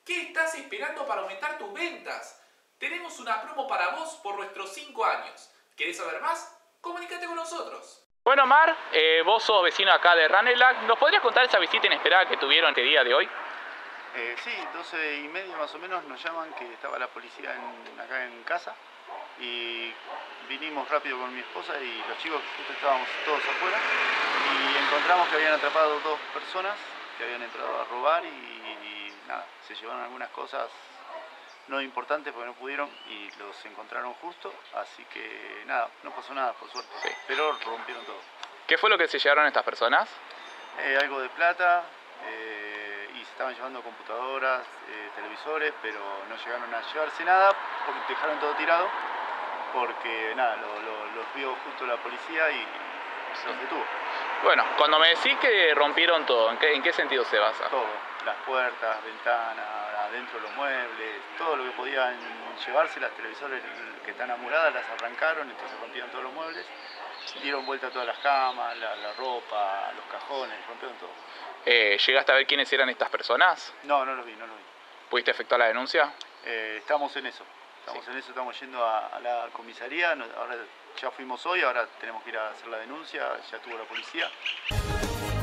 ¿Qué estás esperando para aumentar tus ventas? Tenemos una promo para vos por nuestros 5 años. ¿Querés saber más? Comunícate con nosotros. Bueno, Mar, vos sos vecino acá de Ranelagh. ¿Nos podrías contar esa visita inesperada que tuvieron este día de hoy? Sí, 12:30 más o menos nos llaman que estaba la policía acá en casa y vinimos rápido con mi esposa y los chicos, justo estábamos todos afuera y encontramos que habían atrapado 2 personas que habían entrado a robar y nada, se llevaron algunas cosas no importantes porque no pudieron y los encontraron justo, así que nada, no pasó nada por suerte, Sí. pero rompieron todo. ¿Qué fue lo que se llevaron estas personas? Algo de plata y se estaban llevando computadoras, televisores, pero no llegaron a llevarse nada porque dejaron todo tirado porque nada, los vio justo la policía y los detuvo. Bueno, cuando me decís que rompieron todo, ¿en qué sentido se basa? Todo, las puertas, ventanas, adentro los muebles, todo lo que podían llevarse, las televisores que están amuradas las arrancaron, entonces rompieron todos los muebles, dieron vuelta a todas las camas, la ropa, los cajones, rompieron todo. ¿Llegaste a ver quiénes eran estas personas? No los vi. ¿Pudiste efectuar la denuncia? Estamos en eso, estamos yendo a la comisaría, ahora ya fuimos hoy, ahora tenemos que ir a hacer la denuncia, ya tuvo la policía.